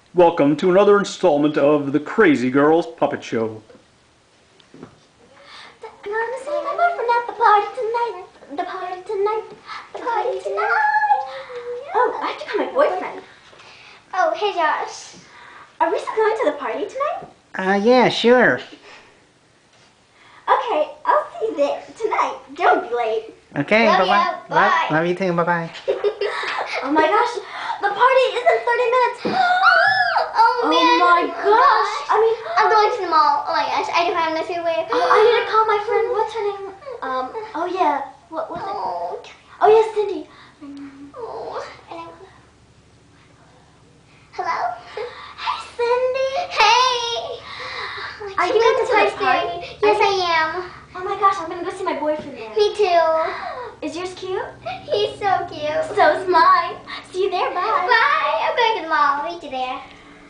Welcome to another installment of the Crazy Girls Puppet Show. I'm gonna see my boyfriend at the party tonight. The party tonight. The party tonight. Oh, I have to call my boyfriend. Oh, hey Josh. Are we still going to the party tonight? Yeah, sure. Okay, I'll see you there tonight. Don't be late. Okay, Love bye-bye. ya, bye. Love you too, bye-bye. Oh my gosh, the party is in 30 minutes. Oh man. Oh my gosh. I mean, I'm going to the mall. Oh my gosh, I don't have no food way. Oh, I need to call my friend. What's her name? Oh yeah. What was it? Oh yeah, Cindy. Oh. Hello? Hey Cindy. Hey. Are you going to the party? Yes, I am. Oh my gosh, I'm gonna go see my boyfriend there. Me too. Is yours cute? He's so cute. So is mine. See you there, bye. Bye. I'm going to the mall. Meet you there.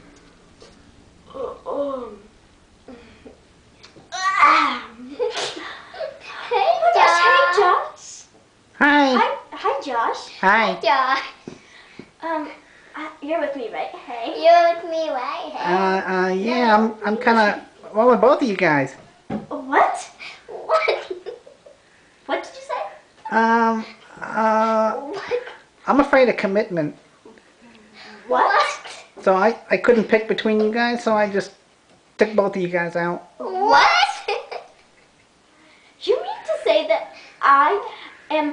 Hey, Josh. Hey, Josh. Hi. Hi, Josh. Hi. Josh. You're with me, right? Hey. You're with me, right? Hey. Yeah, I'm kind of, well, with both of you guys. What? What? What did you say? What? I'm afraid of commitment. What? So I couldn't pick between you guys, so I just took both of you guys out. What? You mean to say that I am...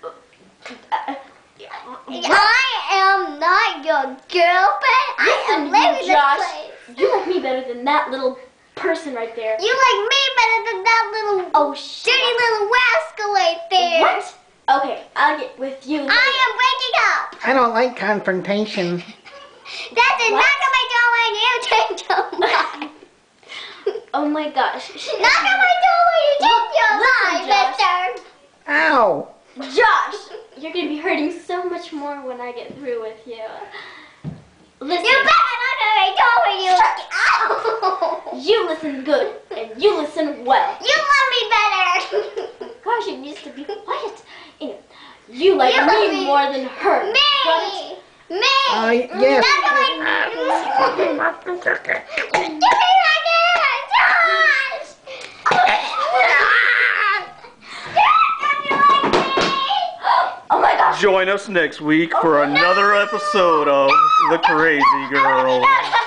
I am not your girlfriend. I am living Josh, this place. you like me better than that little person right there. You like me better than that little dirty little rascal right there. What? Okay, I'll get with you later. I am breaking up. I don't like confrontation. That did not come my door when you changed your mind. Oh my gosh. Knock on my door when you change your mind, Josh. mister. Ow! Josh, you're going to be hurting so much more when I get through with you. Listen. You better knock on my door when you... Ow! You listen good, and you listen well. You love me better. Gosh, you used to be quiet. Anyway, you like me more than her. Me! Me! Yes. Knock on my... Give me my Josh! Oh my gosh. Join us next week for another episode of The Crazy Girls.